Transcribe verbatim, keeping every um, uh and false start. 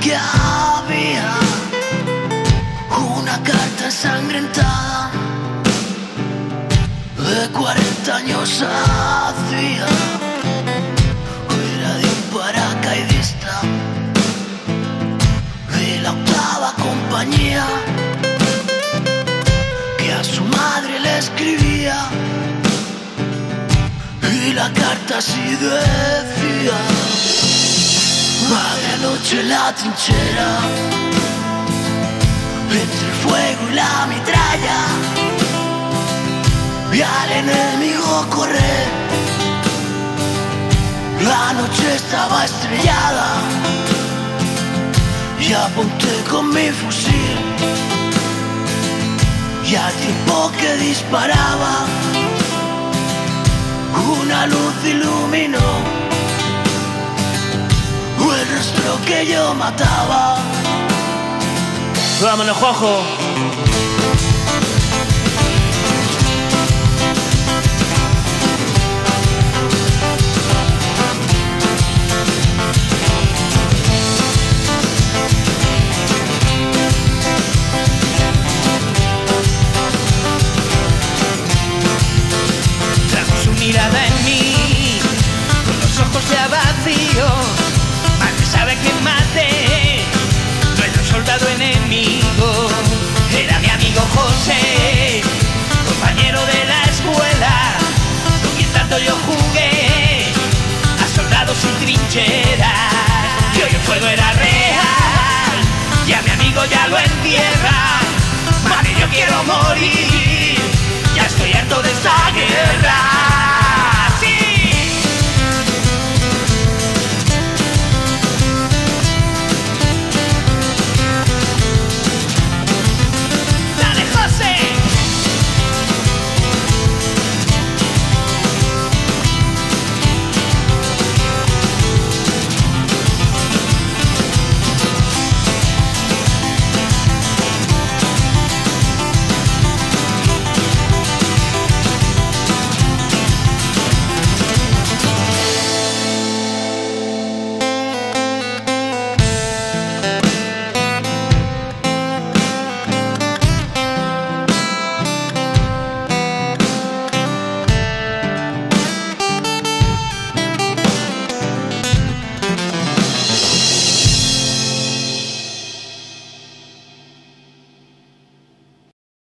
que había una carta ensangrentada de cuarenta años hacía. Era de un paracaidista de la octava compañía que a su madre le escribía, y la carta así decía: madre, anoche en la trinchera, entre el fuego y la metralla, vi al enemigo correr. La noche estaba estrellada y apunté con mi fusil, y al tiempo que disparaba una luz iluminó el rostro que yo mataba. Vámonos, Juanjo. Trajo su mirada en mí, con los ojos ya vacíos. Madre sabe que maté, no era un soldado enemigo, era mi amigo José, compañero de la escuela, con quien tanto yo jugué a soldados sin trincheras. Y hoy el fuego era real, y a mi amigo ya lo entierra. Madre, yo quiero morir, ya estoy harto de esta guerra.